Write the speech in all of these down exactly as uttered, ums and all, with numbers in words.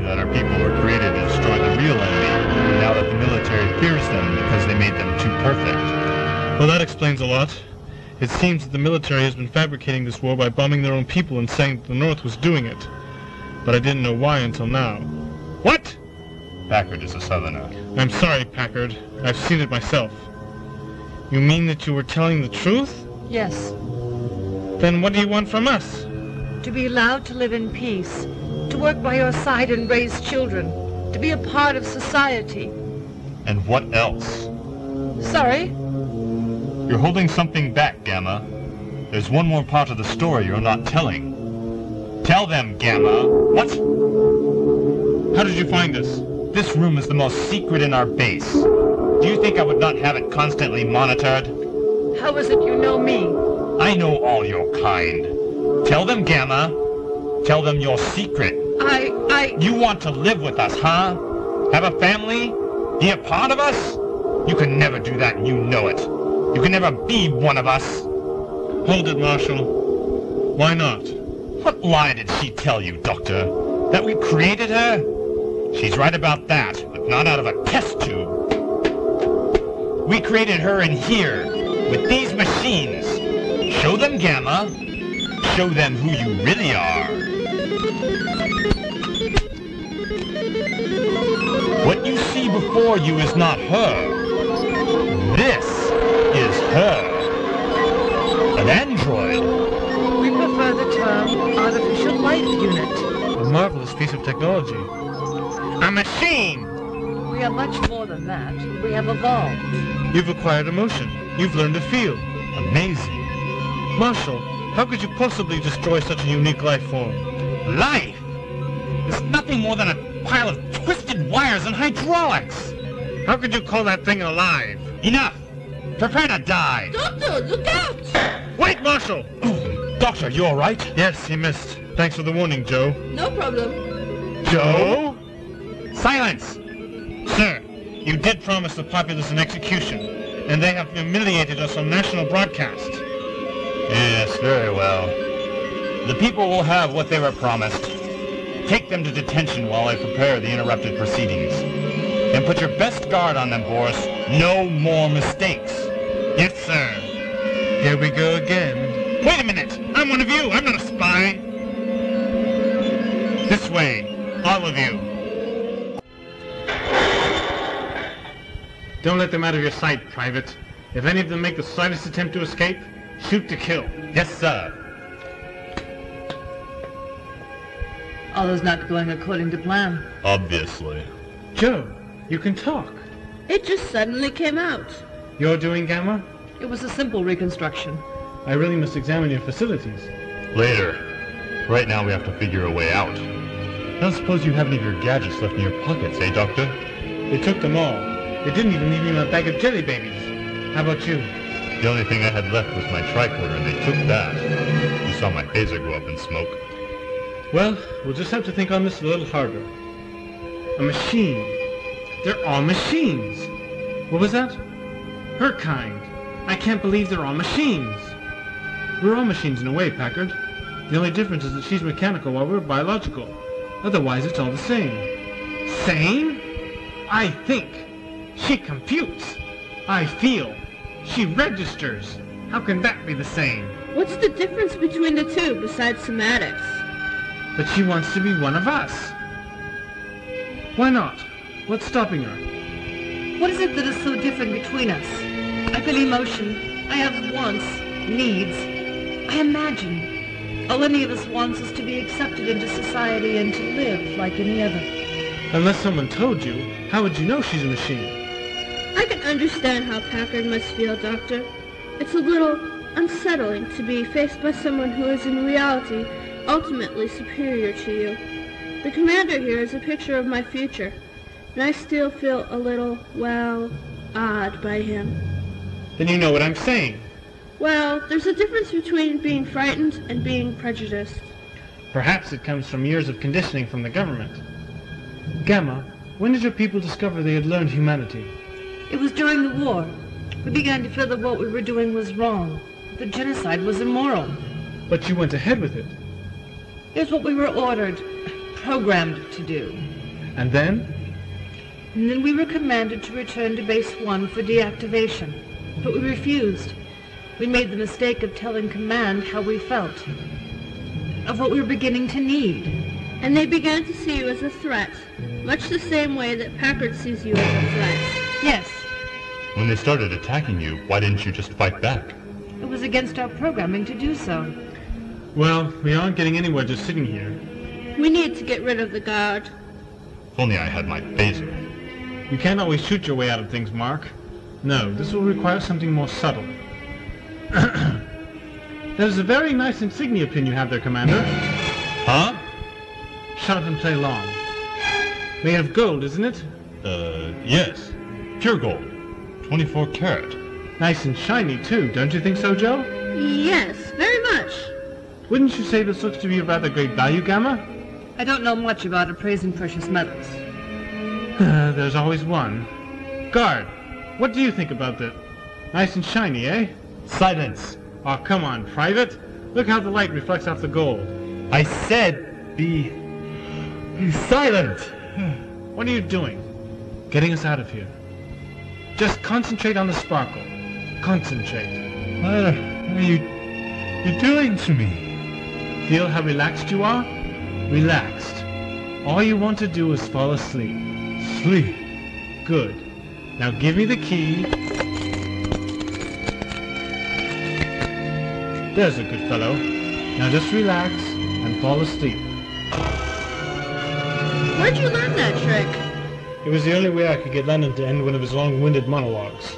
that our people were created to destroy the real enemy, and now that the military fears them because they made them too perfect. Well, that explains a lot. It seems that the military has been fabricating this war by bombing their own people and saying that the North was doing it. But I didn't know why until now. What? Packard is a Southerner. I'm sorry, Packard. I've seen it myself. You mean that you were telling the truth? Yes. Then what do you want from us? To be allowed to live in peace, to work by your side and raise children, to be a part of society. And what else? Sorry? You're holding something back, Gamma. There's one more part of the story you're not telling. Tell them, Gamma. What? How did you find us? This room is the most secret in our base. Do you think I would not have it constantly monitored? How is it you know me? I know all your kind. Tell them, Gamma. Tell them your secret. I... I... You want to live with us, huh? Have a family? Be a part of us? You can never do that and you know it. You can never be one of us. Hold it, Marshal. Why not? What lie did she tell you, Doctor? That we created her? She's right about that, but not out of a test tube. We created her in here, with these machines. Show them, Gamma. Show them who you really are. What you see before you is not her. This is her. An android. We prefer the term artificial life unit. A marvelous piece of technology. A machine! We are much more than that. We have evolved. You've acquired emotion. You've learned to feel. Amazing. Marshal, how could you possibly destroy such a unique life form? Life? It's nothing more than a pile of twisted wires and hydraulics. How could you call that thing alive? Enough! Prepare to die! Doctor, look out! Wait, Marshal! Doctor, you all right? Yes, he missed. Thanks for the warning, Joe. No problem. Joe? Silence! Sir, you did promise the populace an execution, and they have humiliated us on national broadcast. Yes, very well. The people will have what they were promised. Take them to detention while I prepare the interrupted proceedings. And put your best guard on them, Boris. No more mistakes. Yes, sir. Here we go again. Wait a minute! I'm one of you! I'm not a spy! This way, all of you. Don't let them out of your sight, Private. If any of them make the slightest attempt to escape, shoot to kill. Yes, sir. All is not going according to plan. Obviously. Joe, you can talk. It just suddenly came out. You're doing Gamma? It was a simple reconstruction. I really must examine your facilities. Later. Right now we have to figure a way out. I don't suppose you have any of your gadgets left in your pockets, eh, Doctor? They took them all. They didn't even leave me my bag of jelly babies. How about you? The only thing I had left was my tricorder, and they took that. You saw my phaser go up in smoke. Well, we'll just have to think on this a little harder. A machine. They're all machines. What was that? Her kind. I can't believe they're all machines. We're all machines in a way, Packard. The only difference is that she's mechanical while we're biological. Otherwise, it's all the same. Same? I think. She computes. I feel. She registers. How can that be the same? What's the difference between the two besides somatics? But she wants to be one of us. Why not? What's stopping her? What is it that is so different between us? I feel emotion. I have wants, needs. I imagine. All any of us wants is to be accepted into society and to live like any other. Unless someone told you, how would you know she's a machine? I can understand how Packard must feel, Doctor. It's a little unsettling to be faced by someone who is in reality ultimately superior to you. The commander here is a picture of my future, and I still feel a little, well, odd by him. Then you know what I'm saying. Well, there's a difference between being frightened and being prejudiced. Perhaps it comes from years of conditioning from the government. Gamma, when did your people discover they had learned humanity? It was during the war. We began to feel that what we were doing was wrong. The genocide was immoral. But you went ahead with it. Here's what we were ordered. programmed to do. And then? And then we were commanded to return to Base one for deactivation. But we refused. We made the mistake of telling Command how we felt. Of what we were beginning to need. And they began to see you as a threat. Much the same way that Packard sees you as a threat. Yes. When they started attacking you, why didn't you just fight back? It was against our programming to do so. Well, we aren't getting anywhere just sitting here. We need to get rid of the guard. If only I had my phaser. You can't always shoot your way out of things, Mark. No, this will require something more subtle. There's a very nice insignia pin you have there, Commander. Huh? Shut up and play along. Made of gold, isn't it? Uh, yes. Pure gold. twenty-four karat. Nice and shiny, too, don't you think so, Joe? Yes, very much. Wouldn't you say this looks to be of rather great value, Gamma? I don't know much about appraising precious metals. Uh, there's always one. Guard, what do you think about this? Nice and shiny, eh? Silence! Oh, come on, Private. Look how the light reflects off the gold. I said be... be silent! What are you doing? Getting us out of here. Just concentrate on the sparkle. Concentrate. What are you... you doing to me? Feel how relaxed you are? Relaxed. All you want to do is fall asleep. Sleep. Good. Now give me the key. There's a good fellow. Now just relax and fall asleep. Where'd you learn that trick? It was the only way I could get Lennon to end one of his long-winded monologues.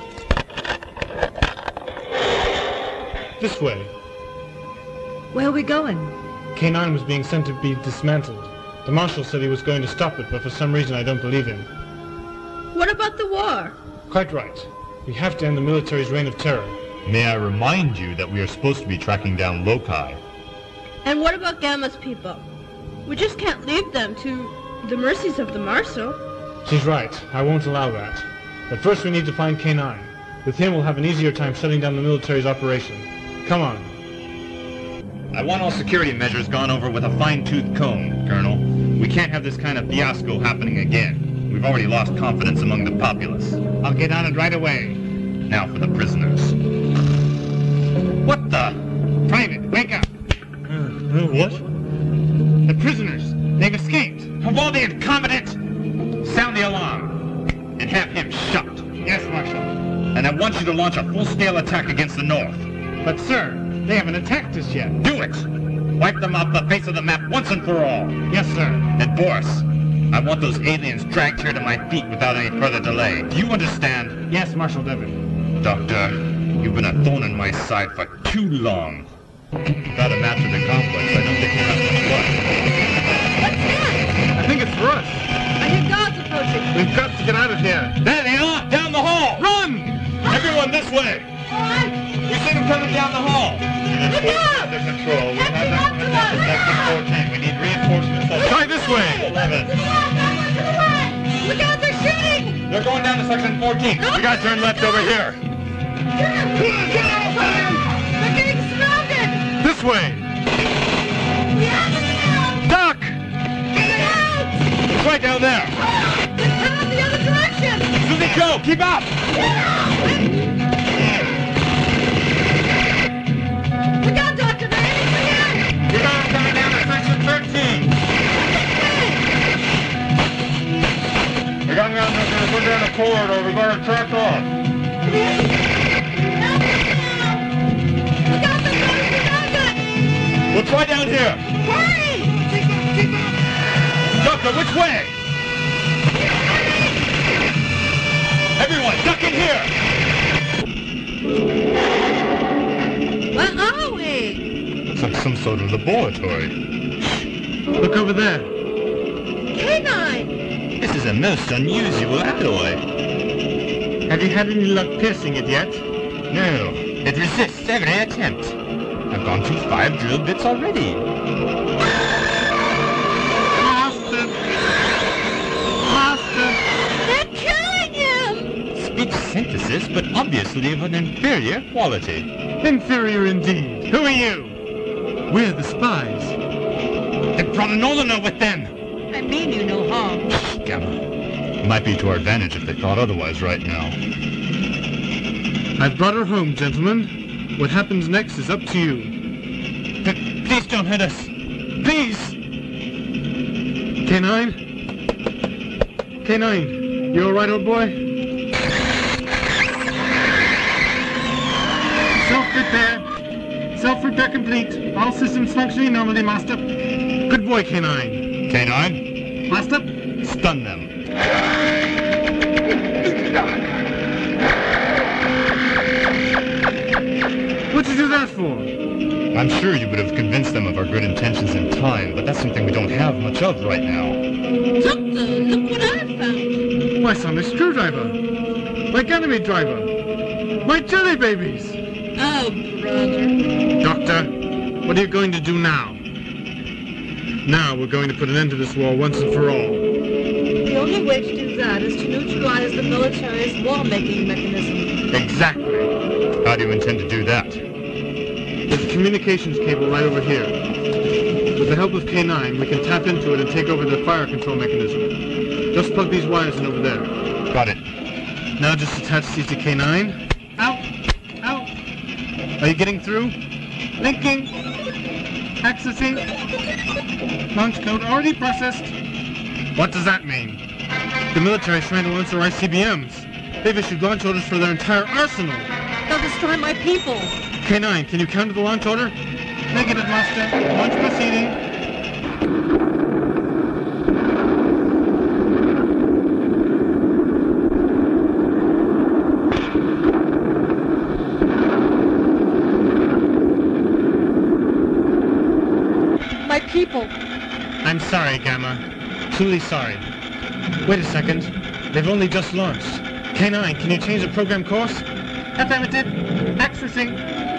This way. Where are we going? K nine was being sent to be dismantled. The Marshal said he was going to stop it, but for some reason I don't believe him. What about the war? Quite right. We have to end the military's reign of terror. May I remind you that we are supposed to be tracking down Loci? And what about Gamma's people? We just can't leave them to the mercies of the Marshal. She's right. I won't allow that. But first we need to find K nine. With him we'll have an easier time shutting down the military's operation. Come on. I want all security measures gone over with a fine-tooth comb, Colonel. We can't have this kind of fiasco happening again. We've already lost confidence among the populace. I'll get on it right away. Now for the prisoners. What the? Private, wake up! Uh, what? The prisoners! They've escaped! Of all the incompetent! Sound the alarm! And have him shot. Yes, Marshal. And I want you to launch a full-scale attack against the North. But, sir, they haven't attacked us yet. Do it! Wipe them off the face of the map once and for all. Yes, sir. And Boris, I want those aliens dragged here to my feet without any further delay. Do you understand? Yes, Marshal Devon. Doctor, you've been a thorn in my side for too long. Without a master of the complex, I don't think we'll have much luck. What's that? I think it's for us. I hear guards approaching. We've got to get out of here. There they are! Down the hall! Run! Everyone this way! What? We see them coming down the hall! Look out! Under control. We Get have them them up to us! Section fourteen. We need reinforcements. Try this way! eleven. To the left, that one to the right! Look out, they're shooting! They're going down to section fourteen. We gotta turn left over here. They're getting surrounded! This way! We have them now! Duck! Get out! It's right down there. Let's head out the other direction! Susie Jo, keep up! Look out, Doctor, they're aiming for you! We got them coming down to section thirteen. We got them down, they're gonna go down the corridor. We gotta track off. Look out, they're going behind us! We'll try down here. Hurry! Doctor, which way? Everyone, duck in here! Where are we? Looks like some sort of laboratory. Look over there. K nine! This is a most unusual alloy. Have you had any luck piercing it yet? No, it resists every attempt. I've gone through five drill bits already. Master! Master! They're killing him! Speech synthesis, but obviously of an inferior quality. Inferior indeed. Who are you? We're the spies. They brought an Oliner with them. mean you no harm. Gamma. It might be to our advantage if they thought otherwise right now. I've brought her home, gentlemen. What happens next is up to you. P- please don't hit us. Please! K nine? K nine, you alright, old boy? Self-repair. Self-repair complete. All systems functioning normally, Master. Good boy, K nine. K nine? Master? Stun them. What'd you do that for? I'm sure you would have convinced them of our good intentions in time, but that's something we don't have much of right now. Doctor, look what I found. My sonic screwdriver. My Ganymede driver. My jelly babies. Oh, brother. Doctor, what are you going to do now? Now we're going to put an end to this war once and for all. The only way to do that is to neutralize the military's war-making mechanism. Exactly. How do you intend to do that? There's a communications cable right over here. With the help of K nine, we can tap into it and take over the fire control mechanism. Just plug these wires in over there. Got it. Now just attach these to K nine. Out! Out! Are you getting through? Linking! Accessing! Launch code already processed. What does that mean? The military's trying to launch their I C B Ms. They've issued launch orders for their entire arsenal. They'll destroy my people. K nine, can you counter the launch order? Negative, Master. Launch proceeding. My people. I'm sorry, Gamma. Truly sorry. Wait a second. They've only just launched. K nine, can you change the program course? Affirmative. Accessing.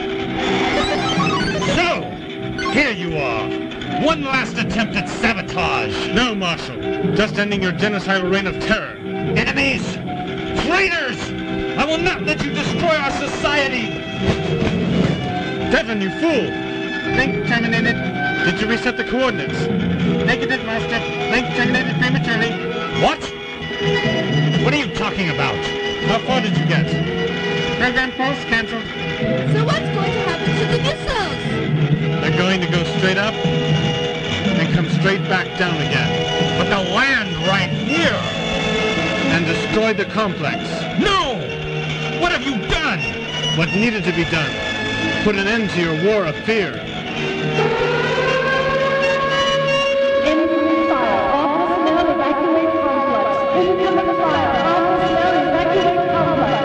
So, here you are. One last attempt at sabotage. No, Marshal. Just ending your genocidal reign of terror. Enemies! Traitors! I will not let you destroy our society! Devin, you fool! Link terminated. Did you reset the coordinates? Negative, Master. Link terminated prematurely. What? What are you talking about? How far did you get? Program pulse cancelled. So what's going to happen to the missiles? They're going to go straight up and come straight back down again. But they'll land right here! And destroy the complex. No! What have you done? What needed to be done. Put an end to your war of fear. Incoming fire. All personnel evacuate complex. Incoming fire. All personnel evacuate complex.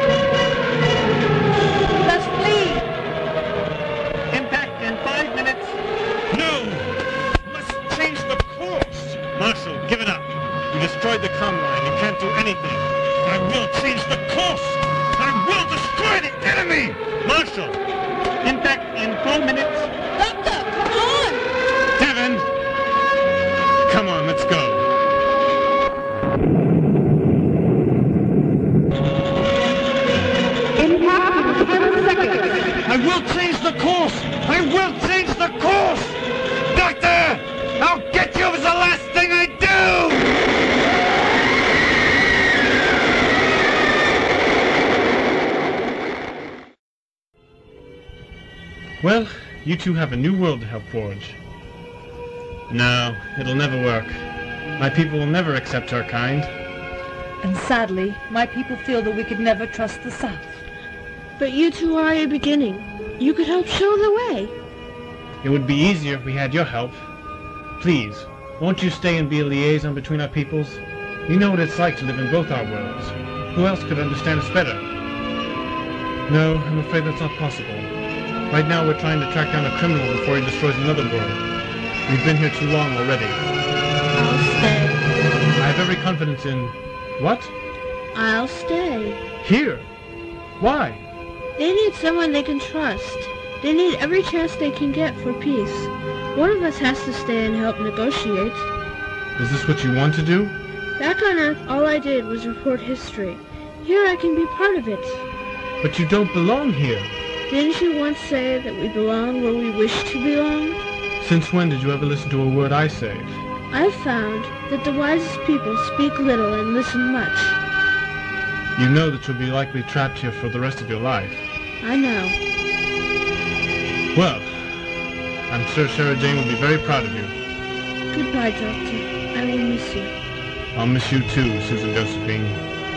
Let's flee. Impact in five minutes. No! You must change the course! Marshal, give it up. You destroyed the comm line. You can't do anything. I will change the course! I will destroy the enemy! Marshal, impact in four minutes. Doctor, come on! Devin! Come on, let's go. Impact in ten seconds. I will change the course! I will change the course! Doctor! I'll get you as the last thing I do! Well, you two have a new world to help forge. No, it'll never work. My people will never accept our kind. And sadly, my people feel that we could never trust the South. But you two are a beginning. You could help show the way. It would be easier if we had your help. Please, won't you stay and be a liaison between our peoples? You know what it's like to live in both our worlds. Who else could understand us better? No, I'm afraid that's not possible. Right now we're trying to track down a criminal before he destroys another world. We've been here too long already. I'll stay. I have every confidence in... What? I'll stay. Here? Why? They need someone they can trust. They need every chance they can get for peace. One of us has to stay and help negotiate. Is this what you want to do? Back on Earth, all I did was report history. Here I can be part of it. But you don't belong here. Didn't you once say that we belong where we wish to belong? Since when did you ever listen to a word I say? I've found that the wisest people speak little and listen much. You know that you'll be likely trapped here for the rest of your life. I know. Well, I'm sure Sarah Jane will be very proud of you. Goodbye, Doctor. I will miss you. I'll miss you too, Susan Josephine.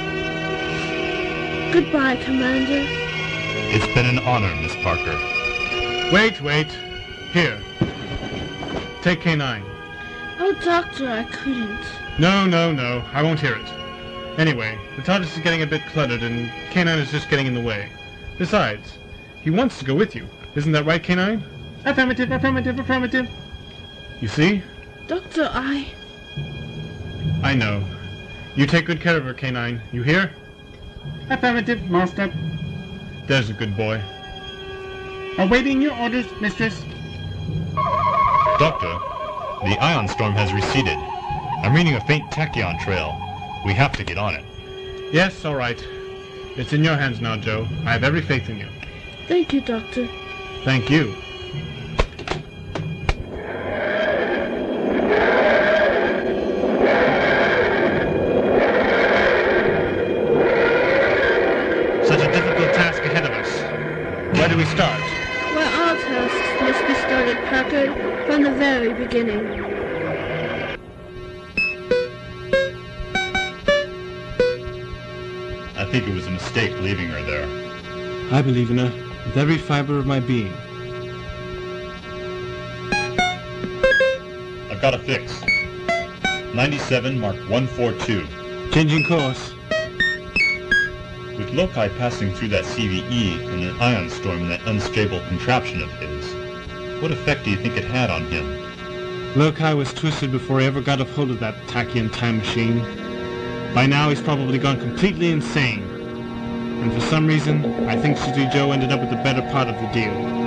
Goodbye, Commander. It's been an honor, Miss Parker. Wait, wait. Here. Take K nine. Oh, Doctor, I couldn't. No, no, no. I won't hear it. Anyway, the TARDIS is getting a bit cluttered and K nine is just getting in the way. Besides, he wants to go with you. Isn't that right, K nine? Affirmative, affirmative, affirmative. You see? Doctor, I... I know. You take good care of her, K nine. You hear? Affirmative, Master. There's a good boy. Awaiting your orders, Mistress. Doctor, the ion storm has receded. I'm reading a faint tachyon trail. We have to get on it. Yes, all right. It's in your hands now, Joe. I have every faith in you. Thank you, Doctor. Thank you. Such a difficult task ahead of us. Where do we start? Well, all tasks must be started, Packard, from the very beginning. I think it was a mistake leaving her there. I believe in her with every fiber of my being. I've got a fix. ninety-seven Mark one forty-two. Changing course. With loci passing through that C V E and an ion storm in that unstable contraption of his, what effect do you think it had on him? Loci was twisted before he ever got a hold of that tachyon time machine. By now he's probably gone completely insane. And for some reason, I think Susie Jo ended up with the better part of the deal.